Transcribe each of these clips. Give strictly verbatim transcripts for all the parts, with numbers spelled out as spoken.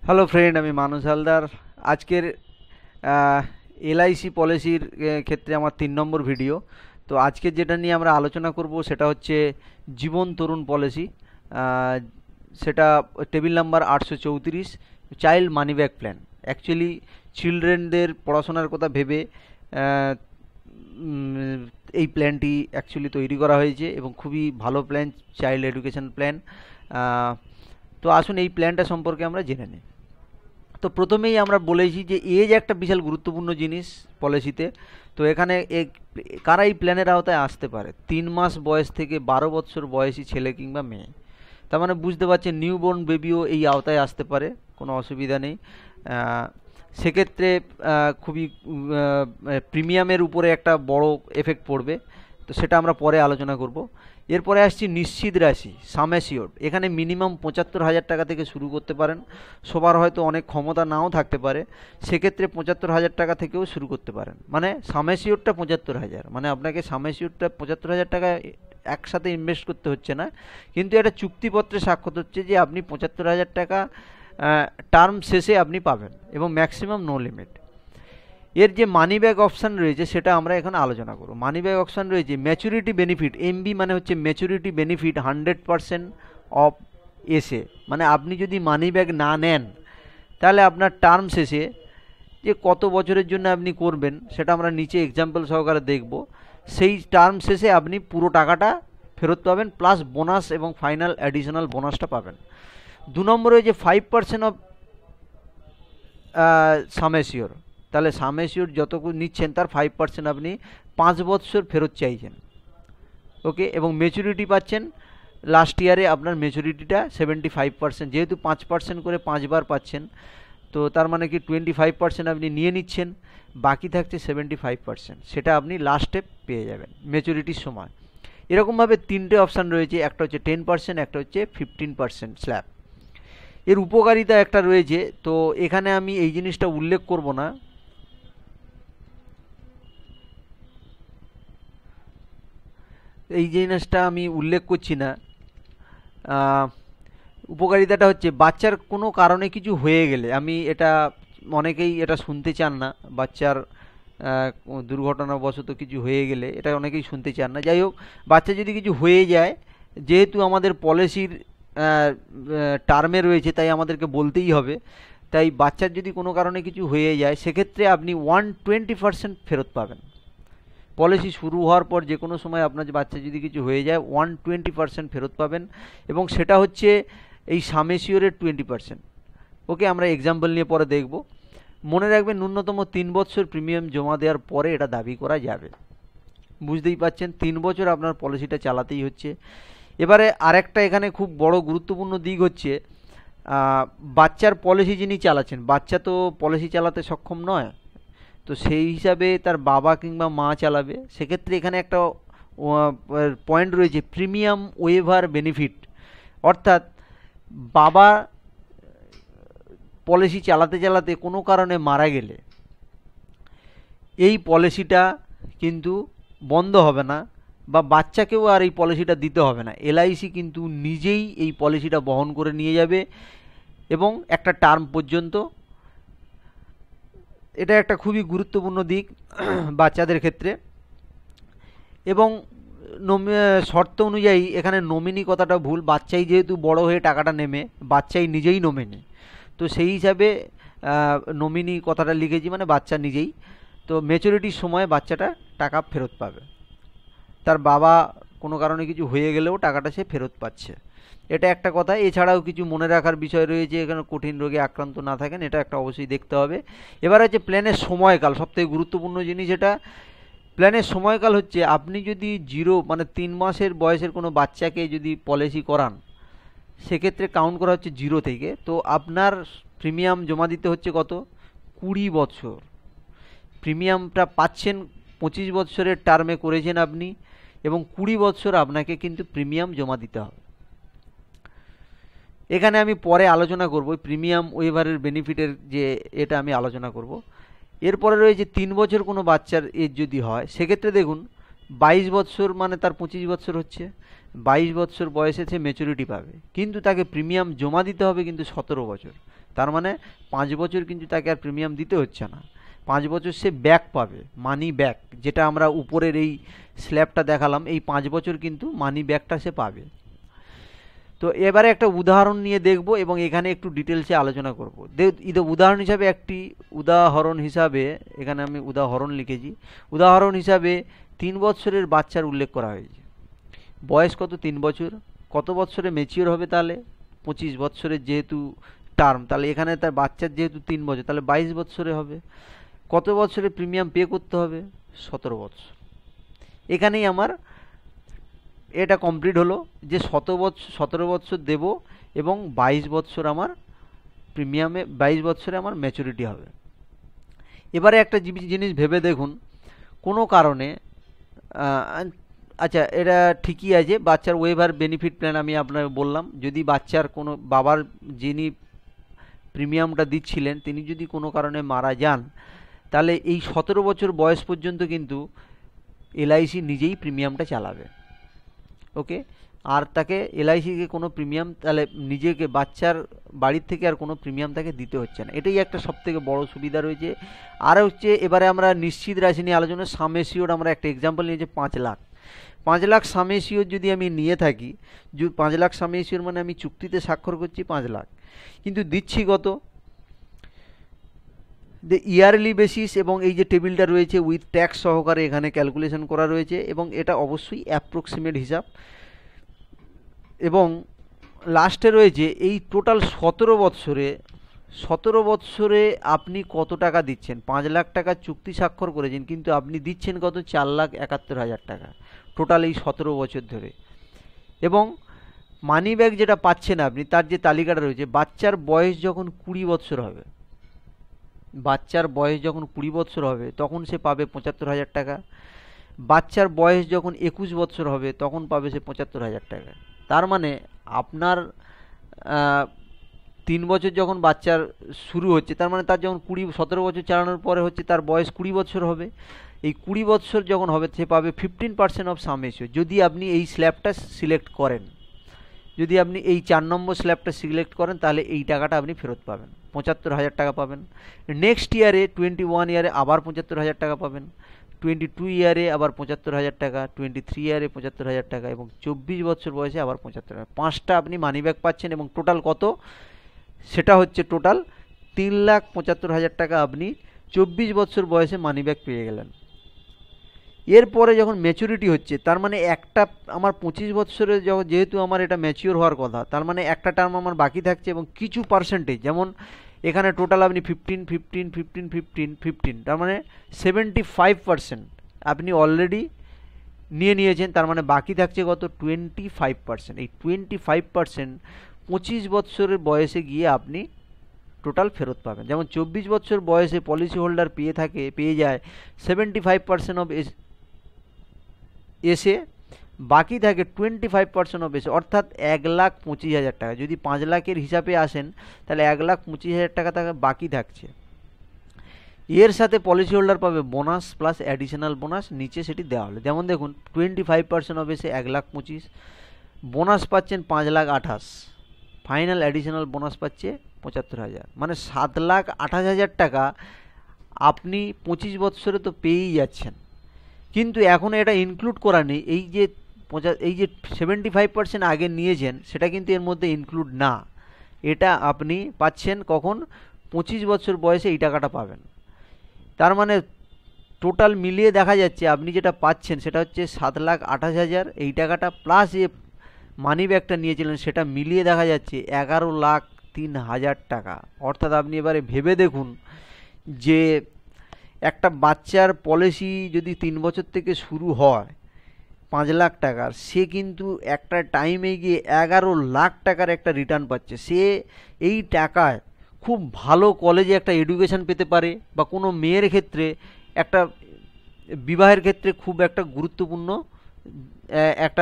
Hello friend, আমি মানুষ হালদার। আজকের এলআইসি পলিসির ক্ষেত্রে আমার তিন নম্বর ভিডিও। তো আজকে যেটা নিয়ে আমরা আলোচনা করব সেটা হচ্ছে জীবন তরুণ পলিসি। সেটা টেবিল নাম্বার আটশো চৌত্রিশ, child money back plan. Actually চিলড্রেনদের পড়াশোনার কথা ভেবে আহ, উম, এই প্ল্যানটি অ্যাকচুয়ালি তৈরি করা হয়েছে এবং খুবই ভালো প্ল্যান, চাইল্ড এডুকেশন প্ল্যান। তো আসুন এই প্ল্যানটা সম্পর্কে আমরা জেনে নিই। তো প্রথমেই আমরা বলেছি যে এজ একটা বিশাল গুরুত্বপূর্ণ জিনিস পলিসিতে। তো এখানে এক কারা এই প্ল্যানের আওতায় আসতে পারে, তিন মাস বয়স থেকে বারো বছর বয়সী ছেলে কিংবা মেয়ে। তার মানে বুঝতে পারছেন নিউবর্ন বেবিও এই আওতায় আসতে পারে, কোনো অসুবিধা নেই। সেক্ষেত্রে খুবই প্রিমিয়ামের উপরে একটা বড় এফেক্ট পড়বে, তো সেটা আমরা পরে আলোচনা করব। এরপরে আসছি নিশ্চিত রাশি, সাম অ্যাসিওর্ড। এখানে মিনিমাম পঁচাত্তর হাজার টাকা থেকে শুরু করতে পারেন। সবার হয়তো অনেক ক্ষমতা নাও থাকতে পারে, সেক্ষেত্রে পঁচাত্তর হাজার টাকা থেকেও শুরু করতে পারেন। মানে সাম অ্যাসিওর্ডটা পঁচাত্তর হাজার, মানে আপনাকে সাম অ্যাসিওর্ডটা পঁচাত্তর হাজার টাকা একসাথে ইনভেস্ট করতে হচ্ছে না, কিন্তু একটা চুক্তিপত্রে স্বাক্ষর হচ্ছে যে আপনি পঁচাত্তর হাজার টাকা টার্ম শেষে আপনি পাবেন এবং ম্যাক্সিমাম নো লিমিট। এর যে মানি ব্যাক অপশান রয়েছে সেটা আমরা এখন আলোচনা করব। মানি ব্যাক অপশান রয়েছে ম্যাচুরিটি বেনিফিট, এমবি মানে হচ্ছে maturity benefit hundred percent of S A, মানে আপনি যদি মানি ব্যাক না নেন তাহলে আপনার টার্ম শেষে যে কত বছরের জন্য আপনি করবেন সেটা আমরা নিচে এক্সাম্পল সহকারে দেখব। সেই টার্ম শেষে আপনি পুরো টাকাটা ফেরত পাবেন, প্লাস বোনাস এবং ফাইনাল অ্যাডিশনাল বোনাসটা পাবেন। দু নম্বরে যে five percent of sum assured, তাহলে সাম অ্যাসিওর যতটুকু নিচ্ছেন তার ফাইভ পার্সেন্ট আপনি পাঁচ বছর ফেরত চাইছেন। ওকে, এবং মেচুরিটি পাচ্ছেন লাস্ট ইয়ারে আপনার মেচুরিটিটা সেভেন্টি ফাইভ পার্সেন্ট, যেহেতু পাঁচ পার্সেন্ট করে পাঁচবার পাচ্ছেন, তো তার মানে কি টোয়েন্টি ফাইভ পার্সেন্ট আপনি নিয়ে নিচ্ছেন, বাকি থাকছে সেভেন্টি ফাইভ পার্সেন্ট, সেটা আপনি লাস্টে পেয়ে যাবেন মেচুরিটির সময়। এরকমভাবে তিনটে অপশান রয়েছে, একটা হচ্ছে টেন পার্সেন্ট, একটা হচ্ছে ফিফটিন পার্সেন্ট স্ল্যাব। এর উপকারিতা একটা রয়েছে, তো এখানে আমি এই জিনিসটা উল্লেখ করব না। এই জিনিসটা আমি উল্লেখ করছি না। উপকারিতাটা হচ্ছে বাচ্চার কোনো কারণে কিছু হয়ে গেলে, আমি এটা অনেকেই এটা শুনতে চান না, বাচ্চার দুর্ঘটনাবশত কিছু হয়ে গেলে এটা অনেকেই শুনতে চান না। যাই হোক, বাচ্চা যদি কিছু হয়ে যায়, যেহেতু আমাদের পলিসির টার্মে রয়েছে তাই আমাদেরকে বলতেই হবে। তাই বাচ্চার যদি কোনো কারণে কিছু হয়ে যায় সেক্ষেত্রে আপনি ওয়ান টোয়েন্টি পার্সেন্ট ফেরত পাবেন। পলিসি শুরু হওয়ার পর যে কোনো সময় আপনার বাচ্চা যদি কিছু হয়ে যায় ওয়ান টোয়েন্টি পার্সেন্ট ফেরত পাবেন, এবং সেটা হচ্ছে এই সাম অ্যাসিওরের টোয়েন্টি পার্সেন্ট। ওকে, আমরা এক্সাম্পল নিয়ে পরে দেখব। মনে রাখবেন ন্যূনতম তিন বছর প্রিমিয়াম জমা দেওয়ার পরে এটা দাবি করা যাবে। বুঝতেই পাচ্ছেন, তিন বছর আপনার পলিসিটা চালাতেই হচ্ছে। এবারে আরেকটা এখানে খুব বড় গুরুত্বপূর্ণ দিক হচ্ছে বাচ্চার পলিসি যিনি চালাচ্ছেন, বাচ্চা তো পলিসি চালাতে সক্ষম নয়, তো সেই হিসাবে তার বাবা কিংবা মা চালাবে। সেক্ষেত্রে এখানে একটা পয়েন্ট রয়েছে প্রিমিয়াম ওয়েভার বেনিফিট, অর্থাৎ বাবা পলিসি চালাতে চালাতে কোনো কারণে মারা গেলে এই পলিসিটা কিন্তু বন্ধ হবে না, বা বাচ্চাকেও আর এই পলিসিটা দিতে হবে না। এলআইসি কিন্তু নিজেই এই পলিসিটা বহন করে নিয়ে যাবে এবং একটা টার্ম পর্যন্ত। এটা একটা খুবই গুরুত্বপূর্ণ দিক বাচ্চাদের ক্ষেত্রে। এবং শর্ত অনুযায়ী এখানে নমিনি কথাটা ভুল, বাচ্চাই যেহেতু বড় হয়ে টাকাটা নেমে, বাচ্চাই নিজেই নমিনি, তো সেই হিসাবে নমিনি কথাটা লিখেছি, মানে বাচ্চা নিজেই। তো ম্যাচুরিটির সময় বাচ্চাটা টাকা ফেরত পাবে, তার বাবা কোনো কারণে কিছু হয়ে গেলেও টাকাটা সে ফেরত পাচ্ছে। এটা একটা কথা। এছাড়াও কিছু মনে রাখার বিষয় রয়েছে, এখানে কঠিন রোগে আক্রান্ত না থাকেন, এটা একটা অবশ্যই দেখতে হবে। এবার হচ্ছে প্ল্যানের সময়কাল, সবথেকে গুরুত্বপূর্ণ জিনিস এটা। প্ল্যানের সময়কাল হচ্ছে আপনি যদি জিরো মানে তিন মাসের বয়সের কোনো বাচ্চাকে যদি পলিসি করান, সেক্ষেত্রে কাউন্ট করা হচ্ছে জিরো থেকে। তো আপনার প্রিমিয়াম জমা দিতে হচ্ছে কত, কুড়ি বছর। প্রিমিয়ামটা পাচ্ছেন পঁচিশ বছরের টার্মে করেছেন আপনি, এবং কুড়ি বছর আপনাকে কিন্তু প্রিমিয়াম জমা দিতে হবে। এখানে আমি পরে আলোচনা করব প্রিমিয়াম ওয়েভারের বেনিফিটের, যে এটা আমি আলোচনা করব। এরপরে রয়েছে তিন বছর কোনো বাচ্চার এজ যদি হয়, সেক্ষেত্রে দেখুন বাইশ বৎসর মানে তার পঁচিশ বৎসর হচ্ছে, বাইশ বৎসর বয়সে সে ম্যাচুরিটি পাবে, কিন্তু তাকে প্রিমিয়াম জমা দিতে হবে কিন্তু সতেরো বছর। তার মানে পাঁচ বছর কিন্তু তাকে আর প্রিমিয়াম দিতে হচ্ছে না, পাঁচ বছর সে ব্যাক পাবে, মানি ব্যাক, যেটা আমরা উপরের এই স্ল্যাবটা দেখালাম, এই পাঁচ বছর কিন্তু মানি ব্যাকটা সে পাবে। তো এবারে একটা উদাহরণ নিয়ে দেখব এবং এখানে একটু ডিটেলসে আলোচনা করব। উদাহরণ হিসাবে একটি উদাহরণ হিসাবে এখানে আমি উদাহরণ লিখেছি, উদাহরণ হিসাবে তিন বছরের বাচ্চার উল্লেখ করা হয়েছে। বয়স কত? তিন বছর। কত বছরে ম্যাচিওর হবে? তাহলে পঁচিশ বছরের যেহেতু টার্ম, তাহলে এখানে তার বাচ্চার যেহেতু তিন বছর, তাহলে বাইশ বছরে হবে। কত বছরে প্রিমিয়াম পে করতে হবে? সতেরো বছর। এখানেই আমার এটা কমপ্লিট হলো যে শত বছর সতেরো বছর দেব এবং বাইশ বছর আমার প্রিমিয়ামে, বাইশ বছরে আমার ম্যাচুরিটি হবে। এবারে একটা জিনিস ভেবে দেখুন, কোনো কারণে আচ্ছা এটা ঠিকই আছে, বাচ্চার ওয়েভার বেনিফিট প্ল্যান আমি আপনাকে বললাম, যদি বাচ্চার কোনো বাবার যিনি প্রিমিয়ামটা দিচ্ছিলেন তিনি যদি কোনো কারণে মারা যান, তাহলে এই সতেরো বছর বয়স পর্যন্ত কিন্তু এলআইসি নিজেই প্রিমিয়ামটা চালাবে। ওকে, আর তাকে এলআইসিকে কোনো প্রিমিয়াম তাহলে নিজেকে বাচ্চার বাড়ির থেকে আর কোনো প্রিমিয়াম তাকে দিতে হচ্ছে না, এটাই একটা সবথেকে বড় সুবিধা রয়েছে। আর হচ্ছে এবারে আমরা নিশ্চিত রাশি নিয়ে আলোচনা, সাম এসিওর আমরা একটা এক্সাম্পল নিয়েছি পাঁচ লাখ। পাঁচ লাখ সাম এসিওর যদি আমি নিয়ে থাকি, পাঁচ লাখ সাম এসিওর মানে আমি চুক্তিতে স্বাক্ষর করছি পাঁচ লাখ, কিন্তু দিচ্ছি কত? দ্য ইয়ারলি বেসিস, এবং এই যে টেবিলটা রয়েছে উইথ ট্যাক্স সহকারে এখানে ক্যালকুলেশন করা রয়েছে, এবং এটা অবশ্যই অ্যাপ্রক্সিমেট হিসাব। এবং লাস্টে রয়েছে এই টোটাল সতেরো বৎসরে, সতেরো বৎসরে আপনি কত টাকা দিচ্ছেন। পাঁচ লাখ টাকা চুক্তি স্বাক্ষর করেছেন, কিন্তু আপনি দিচ্ছেন কত? চার লাখ একাত্তর হাজার টাকা টোটাল এই সতেরো বছর ধরে। এবং মানি ব্যাক যেটা পাচ্ছেন আপনি, তার যে তালিকাটা রয়েছে, বাচ্চার বয়স যখন কুড়ি বৎসর হবে, বাচ্চার বয়স যখন কুড়ি বৎসর হবে তখন সে পাবে পঁচাত্তর হাজার টাকা। বাচ্চার বয়স যখন একুশ বৎসর হবে তখন পাবে সে পঁচাত্তর হাজার টাকা। তার মানে আপনার তিন বছর যখন বাচ্চার শুরু হচ্ছে, তার মানে তার যখন কুড়ি সতেরো বছর চালানোর পরে হচ্ছে তার বয়স কুড়ি বছর হবে, এই কুড়ি বছর যখন হবে সে পাবে fifteen percent of sum assured, যদি আপনি এই স্ল্যাবটা সিলেক্ট করেন। যদি আপনি এই চার নম্বর স্ল্যাবটা সিলেক্ট করেন তাহলে এই টাকাটা আপনি ফেরত পাবেন, পঁচাত্তর হাজার টাকা পাবেন। নেক্সট ইয়ারে টোয়েন্টি ওয়ান ইয়ারে আবার পঁচাত্তর হাজার টাকা পাবেন, টোয়েন্টি টু ইয়ারে আবার পঁচাত্তর হাজার টাকা, টোয়েন্টি থ্রি ইয়ারে পঁচাত্তর হাজার টাকা, এবং চব্বিশ বছর বয়সে আবার পঁচাত্তর হাজার। পাঁচটা আপনি মানি ব্যাক পাচ্ছেন, এবং টোটাল কত? সেটা হচ্ছে টোটাল তিন লাখ পঁচাত্তর হাজার টাকা আপনি চব্বিশ বছর বয়সে মানি ব্যাক পেয়ে গেলেন। এরপরে যখন ম্যাচুরিটি হচ্ছে, তার মানে একটা আমার পঁচিশ বছরে যেহেতু আমার এটা ম্যাচিওর হওয়ার কথা, তার মানে একটা টার্ম আমার বাকি থাকছে, এবং কিছু পার্সেন্টেজ, যেমন এখানে টোটাল আপনি fifteen fifteen fifteen fifteen fifteen তার মানে সেভেন্টি ফাইভ পার্সেন্ট আপনি অলরেডি নিয়ে নিয়েছেন। তার মানে বাকি থাকছে কত? Twenty five percent. এই টোয়েন্টি ফাইভ পার্সেন্ট পঁচিশ বছরের বয়সে গিয়ে আপনি টোটাল ফেরত পাবেন। যেমন চব্বিশ বছর বয়সে পলিসি হোল্ডার পেয়ে থাকে পেয়ে যায় সেভেন্টি ফাইভ পার্সেন্ট অফ এসে, বাকি থাকে টোয়েন্টি ফাইভ পার্সেন্ট অফ এসে, অর্থাৎ এক লাখ পঁচিশ হাজার টাকা। যদি পাঁচ লাখের হিসাবে আসেন তাহলে এক লাখ পঁচিশ হাজার টাকা তাকে বাকি থাকছে। এর সাথে পলিসি হোল্ডার পাবে বোনাস প্লাস অ্যাডিশনাল বোনাস, নিচে সেটি দেওয়া হলো। যেমন দেখুন টোয়েন্টি ফাইভ পার্সেন্ট অফ এসে এক লাখ পঁচিশ, বোনাস পাচ্ছেন পাঁচ লাখ আঠাশ, ফাইনাল অ্যাডিশনাল বোনাস পাচ্ছে পঁচাত্তর হাজার, মানে সাত লাখ আঠাশ হাজার টাকা আপনি পঁচিশ বৎসরে তো পেয়েই যাচ্ছেন। কিন্তু এখন এটা ইনক্লুড করা নেই, এই যে পঁচা এই যে সেভেন্টি ফাইভ পার্সেন্ট আগে নিয়েছেন সেটা কিন্তু এর মধ্যে ইনক্লুড না। এটা আপনি পাচ্ছেন কখন? পঁচিশ বছর বয়সে এই টাকাটা পাবেন। তার মানে টোটাল মিলিয়ে দেখা যাচ্ছে আপনি যেটা পাচ্ছেন সেটা হচ্ছে সাত লাখ আঠাশ হাজার, এই টাকাটা প্লাস যে মানি ব্যাকটা নিয়েছিলেন সেটা মিলিয়ে দেখা যাচ্ছে এগারো লাখ তিন হাজার টাকা। অর্থাৎ আপনি এবারে ভেবে দেখুন যে একটা বাচ্চার পলিসি যদি তিন বছর থেকে শুরু হয় পাঁচ লাখ টাকার, সে কিন্তু একটা টাইমে গিয়ে এগারো লাখ টাকার একটা রিটার্ন পাচ্ছে। সে এই টাকায় খুব ভালো কলেজে একটা এডুকেশন পেতে পারে, বা কোনো মেয়ের ক্ষেত্রে একটা বিবাহের ক্ষেত্রে খুব একটা গুরুত্বপূর্ণ একটা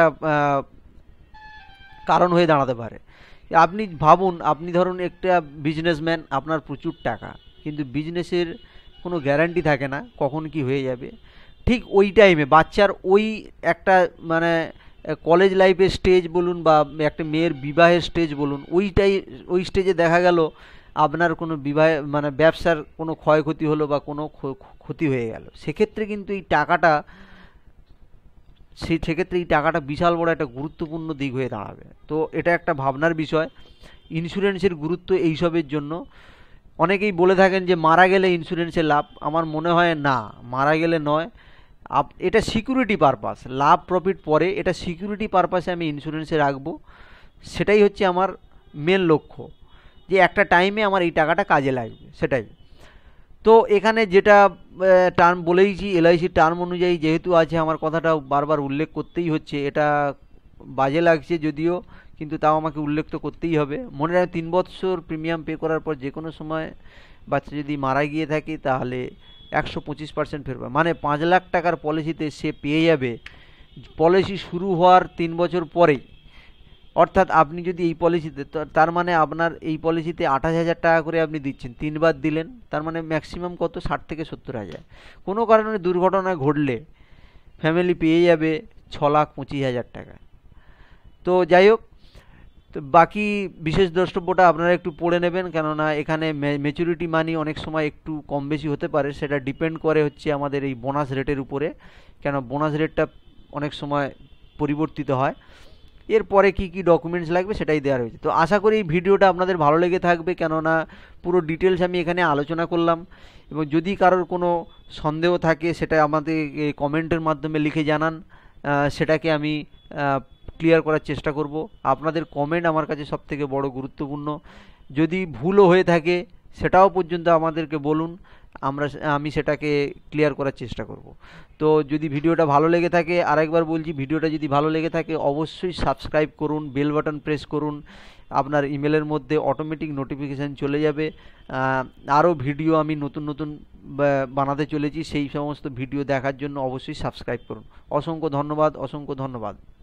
কারণ হয়ে দাঁড়াতে পারে। আপনি ভাবুন, আপনি ধরুন একটা বিজনেসম্যান, আপনার প্রচুর টাকা, কিন্তু বিজনেসের কোনো গ্যারান্টি থাকে না কখন কি হয়ে যাবে। ঠিক ওই টাইমে বাচ্চার ওই একটা মানে কলেজ লাইফের স্টেজ বলুন বা একটা মেয়ের বিবাহের স্টেজ বলুন, ওইটাই ওই স্টেজে দেখা গেল আপনার কোনো বিবাহ মানে ব্যবসার কোনো ক্ষয়ক্ষতি হলো বা কোনো ক্ষতি হয়ে গেল, সেক্ষেত্রে কিন্তু এই টাকাটা সেই সেক্ষেত্রে এই টাকাটা বিশাল বড় একটা গুরুত্বপূর্ণ দিক হয়ে দাঁড়াবে। তো এটা একটা ভাবনার বিষয়। ইন্স্যুরেন্সের গুরুত্ব এইসবের জন্য। অনেকেই বলে থাকেন যে মারা গেলে ইন্স্যুরেন্সের লাভ, আমার মনে হয় না, মারা গেলে নয়, আপ এটা সিকিউরিটি পারপাস, লাভ প্রফিট পরে, এটা সিকিউরিটি পারপাসে আমি ইন্স্যুরেন্সে রাখবো, সেটাই হচ্ছে আমার মেন লক্ষ্য, যে একটা টাইমে আমার এই টাকাটা কাজে লাগবে, সেটাই। তো এখানে যেটা টার্ম বলেইছি, এলআইসি টার্ম অনুযায়ী যেহেতু আছে, আমার কথাটা বারবার উল্লেখ করতেই হচ্ছে। এটা বাজে লাগছে যদিও, কিন্তু তাও আমাকে উল্লেখ তো করতেই হবে। মনে রাখবেন, তিন বছর প্রিমিয়াম পে করার পর যে কোনো সময় বাচ্চা যদি মারা গিয়ে থাকে তাহলে একশো পঁচিশ পার্সেন্ট ফেরত পাবে, মানে পাঁচ লাখ টাকার পলিসিতে সে পেয়ে যাবে পলিসি শুরু হওয়ার তিন বছর পরেই। অর্থাৎ আপনি যদি এই পলিসিতে, তার মানে আপনার এই পলিসিতে আঠাশ হাজার টাকা করে আপনি দিচ্ছেন, তিনবার দিলেন, তার মানে ম্যাক্সিমাম কত, ষাট থেকে সত্তর হাজার। কোনো কারণে দুর্ঘটনা ঘটলে ফ্যামিলি পেয়ে যাবে ছ লাখ পঁচিশ হাজার টাকা। তো যাই হোক, তো বাকি বিশেষ দ্রষ্টব্যটা আপনারা একটু পড়ে নেবেন, কেননা এখানে ম্যাচুরিটি মানি অনেক সময় একটু কম বেশি হতে পারে, সেটা ডিপেন্ড করে হচ্ছে আমাদের এই বোনাস রেটের উপরে, কেন বোনাস রেটটা অনেক সময় পরিবর্তিত হয়। এরপরে কি কি ডকুমেন্টস লাগবে সেটাই দেওয়া রয়েছে। তো আশা করি এই ভিডিওটা আপনাদের ভালো লেগে থাকবে, কেননা পুরো ডিটেলস আমি এখানে আলোচনা করলাম। এবং যদি কারোর কোনো সন্দেহ থাকে সেটা আমাদের কমেন্টের মাধ্যমে লিখে জানান, সেটাকে আমি ক্লিয়ার করার চেষ্টা করব। আপনাদের কমেন্ট আমার কাছে সবথেকে বড় গুরুত্বপূর্ণ। যদি ভুলও হয়ে থাকে সেটাও পর্যন্ত আমাদেরকে বলুন, আমরা আমি সেটাকে ক্লিয়ার করার চেষ্টা করব। তো যদি ভিডিওটা ভালো লেগে থাকে, আরেকবার বলছি, ভিডিওটা যদি ভালো লেগে থাকে অবশ্যই সাবস্ক্রাইব করুন, বেল বাটন প্রেস করুন, আপনার ইমেলের মধ্যে অটোমেটিক নোটিফিকেশান চলে যাবে। আরও ভিডিও আমি নতুন নতুন বানাতে চলেছি, সেই সমস্ত ভিডিও দেখার জন্য অবশ্যই সাবস্ক্রাইব করুন। অসংখ্য ধন্যবাদ, অসংখ্য ধন্যবাদ।